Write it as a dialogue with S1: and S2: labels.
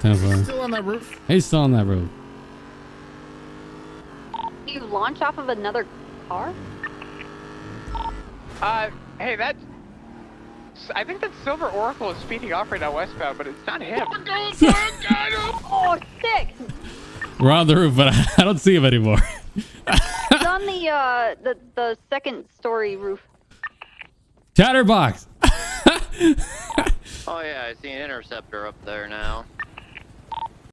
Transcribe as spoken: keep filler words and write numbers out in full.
S1: He's
S2: still on that roof.
S1: He's still on that roof.
S3: Do you launch off of another car?
S4: Uh, hey, that... I think that Silver Oracle is speeding off right now westbound, but it's not him.
S3: Oh, sick!
S1: We're on the roof, but I don't see him anymore.
S3: He's on the, uh, the, the second story roof.
S1: Chatterbox!
S5: Oh yeah, I see an Interceptor up there now.